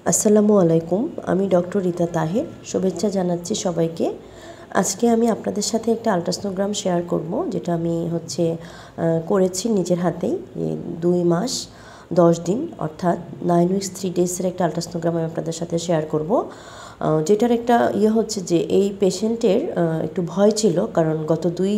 আসসালামু আলাইকুম। আমি ডক্টর রিতা তাহের। শুভেচ্ছা জানাচ্ছি সবাইকে। আজকে আমি আপনাদের সাথে একটা আল্ট্রাসোনোগ্রাম শেয়ার করব, যেটা আমি করেছি নিজের হাতেই। 2 মাস 10 দিন অর্থাৎ 9 উইকস 3 ডেজের একটা আল্ট্রাসোনোগ্রাম আমি আপনাদের সাথে শেয়ার করব। যেটার একটা হচ্ছে যে এই পেশেন্টের একটু ভয় ছিল, কারণ গত 2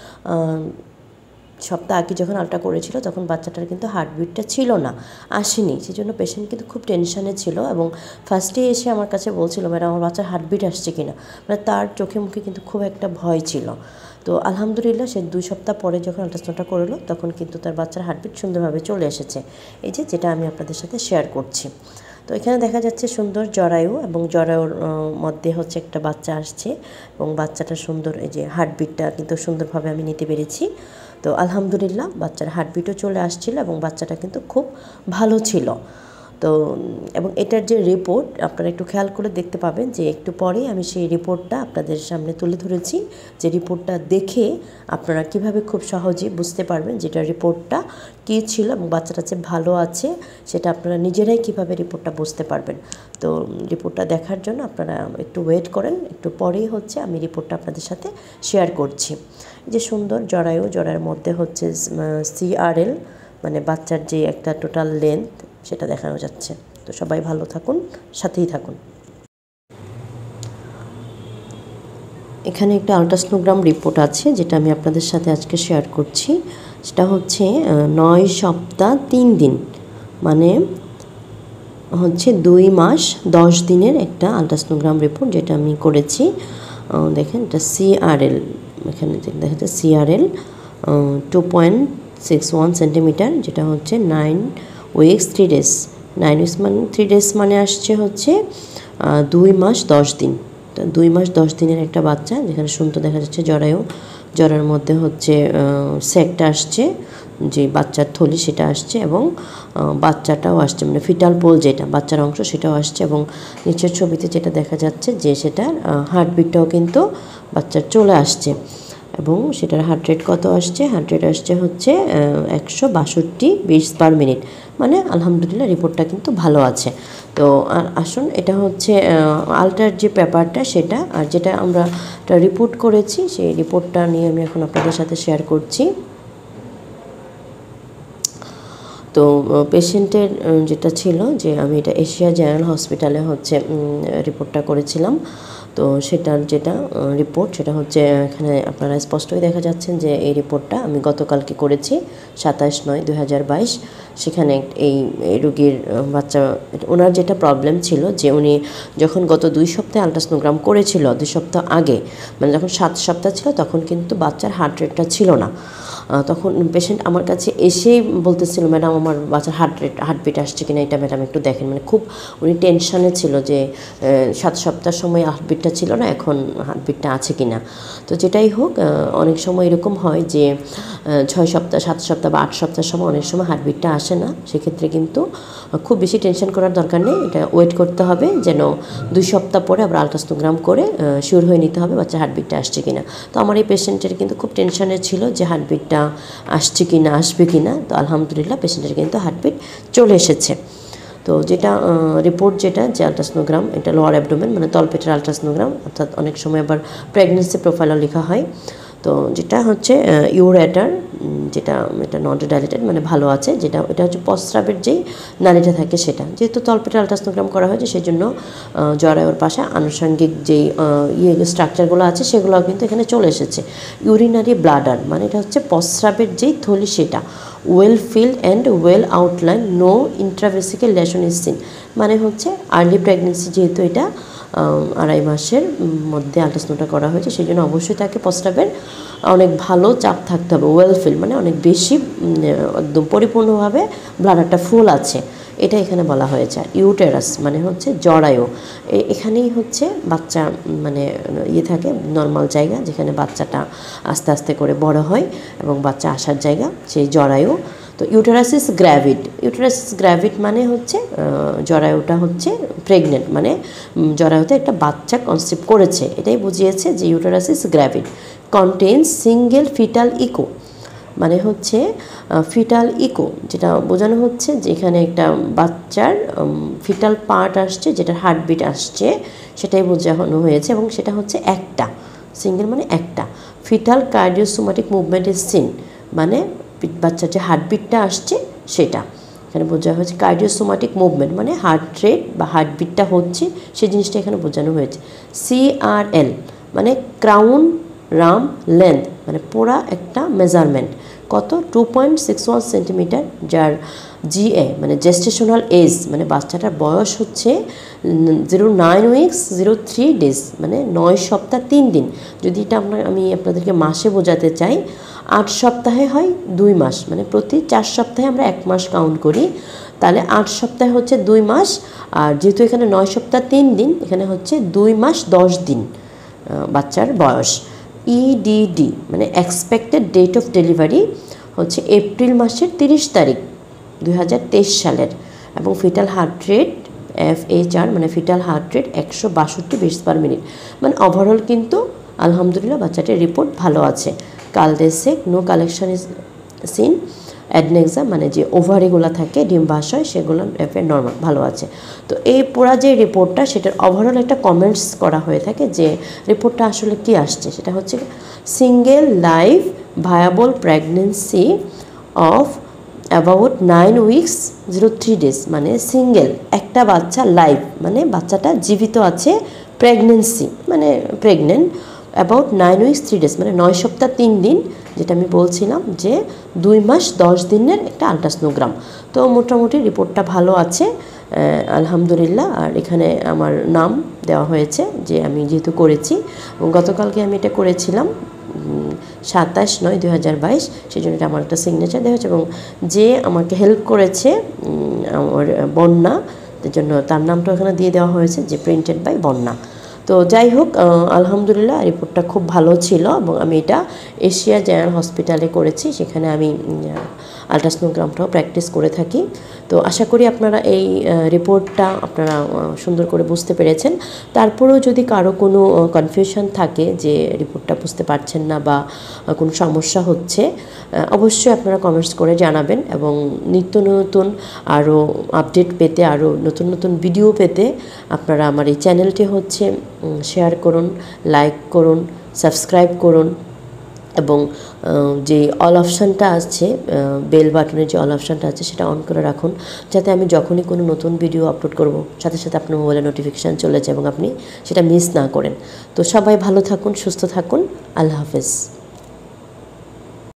সপ্তাহ আগে যখন আলট্রা করেছিল তখন বাচ্চাটার কিন্তু হার্টবিটটা ছিল না, আসেনি। সেজন্য পেশেন্ট কিন্তু খুব টেনশানে ছিল এবং ফার্স্টে এসে আমার কাছে বলছিল, ম্যাডাম আমার বাচ্চার হার্টবিট আসছে কিনা। মানে তার চোখে মুখে কিন্তু খুব একটা ভয় ছিল। তো আলহামদুলিল্লাহ সে 2 সপ্তাহ পরে যখন আল্ট্রাসাউন্ডটা করলো তখন কিন্তু তার বাচ্চার হার্টবিট সুন্দরভাবে চলে এসেছে। এই যেটা আমি আপনাদের সাথে শেয়ার করছি। তো এখানে দেখা যাচ্ছে সুন্দর জরায়ু, এবং জরায়ুর মধ্যে হচ্ছে একটা বাচ্চা আসছে এবং বাচ্চাটা সুন্দর, এই যে হার্টবিটটা কিন্তু সুন্দরভাবে আমি নিতে পেরেছি। তো আলহামদুলিল্লাহ বাচ্চার হার্টবিটও চলে আসছিল এবং বাচ্চাটা কিন্তু খুব ভালো ছিল। তো এবং এটার যে রিপোর্ট আপনারা একটু খেয়াল করে দেখতে পাবেন যে একটু পরেই আমি সেই রিপোর্টটা আপনাদের সামনে তুলে ধরেছি, যে রিপোর্টটা দেখে আপনারা কিভাবে খুব সহজে বুঝতে পারবেন যেটা রিপোর্টটা কী ছিল এবং বাচ্চাটা যে ভালো আছে সেটা আপনারা নিজেরাই কিভাবে রিপোর্টটা বুঝতে পারবেন। তো রিপোর্টটা দেখার জন্য আপনারা একটু ওয়েট করেন, একটু পরেই আমি রিপোর্টটা আপনাদের সাথে শেয়ার করছি। যে সুন্দর জরায়ুর মধ্যে হচ্ছে CRL, মানে বাচ্চার যে একটা টোটাল লেন্থ সেটা দেখানো যাচ্ছে। তো সবাই ভালো থাকুন, সাথেই থাকুন। এখানে একটা আল্ট্রাসোনোগ্রাম রিপোর্ট আছে যেটা আমি আপনাদের সাথে আজকে শেয়ার করছি। সেটা হচ্ছে 9 সপ্তাহ 3 দিন, মানে হচ্ছে 2 মাস 10 দিনের একটা আল্ট্রাসোনোগ্রাম রিপোর্ট যেটা আমি করেছি। দেখেন এটা CRL, এখানে দেখা যাচ্ছে CRL 2.61 সেন্টিমিটার, যেটা হচ্ছে 9 উইকস 3 ডেজ। 9 উইকস মানে 3 ডেজ মানে আসছে হচ্ছে 2 মাস 10 দিন। 2 মাস 10 দিনের একটা বাচ্চা, যেখানে সুন্দর দেখা যাচ্ছে জরার মধ্যে হচ্ছে স্যাকটা আসছে, যে বাচ্চার থলি সেটা আসছে, এবং বাচ্চাটাও আসছে, মানে ফিটাল পোল যেটা বাচ্চার অংশ সেটাও আসছে, এবং নিচের ছবিতে যেটা দেখা যাচ্ছে যে সেটার হার্টবিটটাও কিন্তু বাচ্চার চলে আসছে, এবং সেটার হার্ট রেট কত আসছে, হার্ট রেট আসছে হচ্ছে 162 বিটস পার মিনিট। মানে আলহামদুলিল্লাহ রিপোর্টটা কিন্তু ভালো আছে। তো আসুন, এটা হচ্ছে আলট্রার যে পেপারটা সেটা, আর যেটা আমরা রিপোর্ট করেছি সেই রিপোর্টটা নিয়ে আমি এখন আপনাদের সাথে শেয়ার করছি। তো পেশেন্টের যেটা ছিল যে আমি এটা এশিয়া জেনারেল হসপিটালে রিপোর্টটা করেছিলাম। তো সেটার যেটা রিপোর্ট সেটা হচ্ছে এখানে আপনারা স্পষ্টই দেখা যাচ্ছেন যে এই রিপোর্টটা আমি গতকালকে করেছি 27/9/2022। সেখানে এই রোগীর বাচ্চা, ওনার যেটা প্রবলেম ছিল যে উনি যখন গত 2 সপ্তাহে আল্ট্রাসোনোগ্রাম করেছিল, 2 সপ্তাহ আগে, মানে যখন 7 সপ্তাহ ছিল তখন কিন্তু বাচ্চার হার্ট রেটটা ছিল না। তখন পেশেন্ট আমার কাছে এসেই বলতেছিল, ম্যাডাম আমার বাচ্চার হার্টবিট আসছে কিনা এটা ম্যাডাম একটু দেখেন। মানে খুব উনি টেনশানে ছিল যে 7 সপ্তাহ সময় হার্টবিটটা ছিল না, এখন হার্টবিটটা আছে কিনা। তো যেটাই হোক, অনেক সময় এরকম হয় যে 6 সপ্তাহ 7 সপ্তাহ বা 8 সপ্তাহের সময় অনেক সময় হার্টবিটটা আসে না। সেক্ষেত্রে কিন্তু খুব বেশি টেনশন করার দরকার নেই, এটা ওয়েট করতে হবে যেন 2 সপ্তাহ পরে আবার আল্ট্রাসোনোগ্রাম করে শিওর হয়ে নিতে হবে বাচ্চার হার্টবিটটা আসছে কিনা। তো আমার এই পেশেন্টের কিন্তু খুব টেনশনে ছিল যে হার্টবিটটা আসছে কিনা, আসবে কিনা। তো আলহামদুলিল্লাহ পেশেন্টের কিন্তু হার্টবিট চলে এসেছে। তো যেটা রিপোর্ট যেটা যে আল্ট্রাসোনোগ্রাম, এটা লোয়ার অ্যাবডোমেন মানে তলপেটের আল্ট্রাসোনোগ্রাম, অর্থাৎ অনেক সময় আবার প্রেগনেন্সি প্রোফাইলও লেখা হয়। তো যেটা হচ্ছে ইউরেটার, যেটা এটা নট ডাইলেটেড মানে ভালো আছে, এটা হচ্ছে প্রস্রাবের যেই নালীটা থাকে সেটা। যেহেতু তলপেটের আল্ট্রাসোনোগ্রাম করা হয়েছে সেই জন্য জরায়ুর পাশে আনুষঙ্গিক যেই স্ট্রাকচারগুলো আছে সেগুলোও কিন্তু এখানে চলে এসেছে। ইউরিনারি ব্লাডার মানে এটা হচ্ছে প্রস্রাবের যেই থলি সেটা, well filled and well outline, no intravesical lesion is seen. মানে হচ্ছে আর্লি প্রেগনেন্সি, যেহেতু এটা 2.5 মাসের মধ্যে আল্ট্রাসাউন্ডটা করা হয়েছে সেই জন্য অবশ্যই তাকে প্রস্রাবের অনেক ভালো চাপ থাকতে হবে। ওয়েল ফিল মানে অনেক বেশি, একদম পরিপূর্ণভাবে ব্লাডারটা ফুল আছে, এটা এখানে বলা হয়েছে। ইউটেরাস মানে হচ্ছে জরায়ু, এখানেই হচ্ছে বাচ্চা মানে থাকে নর্মাল জায়গা যেখানে বাচ্চাটা আস্তে আস্তে করে বড় হয় এবং বাচ্চা আসার জায়গা সেই জরায়ু। তো ইউটেরাস ইজ গ্র্যাভিড মানে হচ্ছে জরায়ুটা হচ্ছে প্রেগনেন্ট, মানে জরায়ুতে একটা বাচ্চা কনসিভ করেছে, এটাই বুঝিয়েছে যে uterus is gravid, contains single fetal echo. মানে হচ্ছে ফিটাল ইকো, যেটা বোঝানো হচ্ছে যে এখানে একটা বাচ্চার ফিটাল পার্ট আসছে, যেটা হার্টবিট আসছে, সেটাই বোঝানো হয়েছে। এবং সেটা হচ্ছে একটা সিঙ্গেল, মানে একটা। Fetal cardiosomatic movement is seen, মানে বাচ্চার যে হার্টবিটটা আসছে সেটা এখানে বোঝা হয়েছে। কার্ডিওসোমাটিক মুভমেন্ট মানে হার্ট রেট বা হার্টবিটটা হচ্ছে, সেই জিনিসটা এখানে বোঝানো হয়েছে। CRL মানে ক্রাউন রাম লেন্থ, মানে পুরা একটা মেজারমেন্ট কত 2.61 সেন্টিমিটার, যার GA মানে জেস্টেশনাল এজ, মানে বাচ্চাটার বয়স হচ্ছে 09 উইকস 03 ডেজ, মানে 9 সপ্তাহ 3 দিন। যদি এটা আমি আপনাদেরকে মাসে বোঝাতে চাই, 8 সপ্তাহে হয় 2 মাস, মানে প্রতি 4 সপ্তাহে আমরা 1 মাস কাউন্ট করি, তাহলে 8 সপ্তাহে হচ্ছে 2 মাস। আর যেহেতু এখানে 9 সপ্তাহ 3 দিন, এখানে হচ্ছে 2 মাস 10 দিন বাচ্চার বয়স। EDD মানে এক্সপেক্টেড ডেট অফ ডেলিভারি হচ্ছে এপ্রিল মাসের 30 তারিখ 2023 সালের। এবং ফিটাল হার্ট রেট FHR মানে fetal heart rate 162 beats per minute. মানে ওভারঅল কিন্তু আলহামদুলিল্লাহ বাচ্চাটির রিপোর্ট ভালো আছে। Cul de sac no collection is seen. Adnexa মানে যে ওভারিগুলো থাকে ডিম্বাশয়, সেগুলো নর্মাল ভালো আছে। তো এই পুরা যে রিপোর্টটা, সেটার ওভারঅল একটা কমেন্টস করা হয়ে থাকে যে রিপোর্টটা আসলে কি আসছে, সেটা হচ্ছে single life viable pregnancy of about 9 weeks 03 days, মানে সিঙ্গেল একটা বাচ্চা লাইফ মানে বাচ্চাটা জীবিত আছে, প্রেগনেন্সি মানে প্রেগনেন্ট অ্যাবাউট 9 উইকস 3 ডেজ মানে 9 সপ্তাহ 3 দিন, যেটা আমি বলছিলাম যে 2 মাস 10 দিনের একটা আলট্রাসোনোগ্রাম। তো মোটামুটি রিপোর্টটা ভালো আছে আলহামদুলিল্লাহ। আর এখানে আমার নাম দেওয়া হয়েছে যে আমি যেহেতু করেছি, এবং গতকালকে আমি এটা করেছিলাম 27/9/2022, সেই জন্য এটা আমার একটা সিগনেচার দেওয়া হয়েছে। এবং যে আমাকে হেল্প করেছে আমার বন্যা, তার জন্য তার নামটা ওখানে দিয়ে দেওয়া হয়েছে যে প্রিন্টেড বাই বন্যা। তো যাই হোক আলহামদুলিল্লাহ রিপোর্টটা খুব ভালো ছিল। এবং আমি এটা এশিয়া জেনারেল হসপিটালে করেছি, সেখানে আমি আলট্রাসোনোগ্রামটাও প্র্যাকটিস করে থাকি। তো আশা করি আপনারা এই রিপোর্টটা আপনারা সুন্দর করে বুঝতে পেরেছেন। তারপরেও যদি কারো কোনো কনফিউশন থাকে যে রিপোর্টটা বুঝতে পারছেন না বা কোনো সমস্যা হচ্ছে, অবশ্যই আপনারা কমেন্টস করে জানাবেন। এবং নিত্য নতুন আরও আপডেট পেতে, আরও নতুন নতুন ভিডিও পেতে আপনারা আমার এই চ্যানেলটি হচ্ছে শেয়ার করুন, লাইক করুন, সাবস্ক্রাইব করুন। এবং যে অল অপশানটা আছে, বেল বাটনের যে অল অপশানটা আছে, সেটা অন করে রাখুন, যাতে আমি যখনই কোনো নতুন ভিডিও আপলোড করব সাথে সাথে আপনার মোবাইলে নোটিফিকেশান চলে যায় এবং আপনি সেটা মিস না করেন। তো সবাই ভালো থাকুন, সুস্থ থাকুন, আল্লাহ হাফেজ।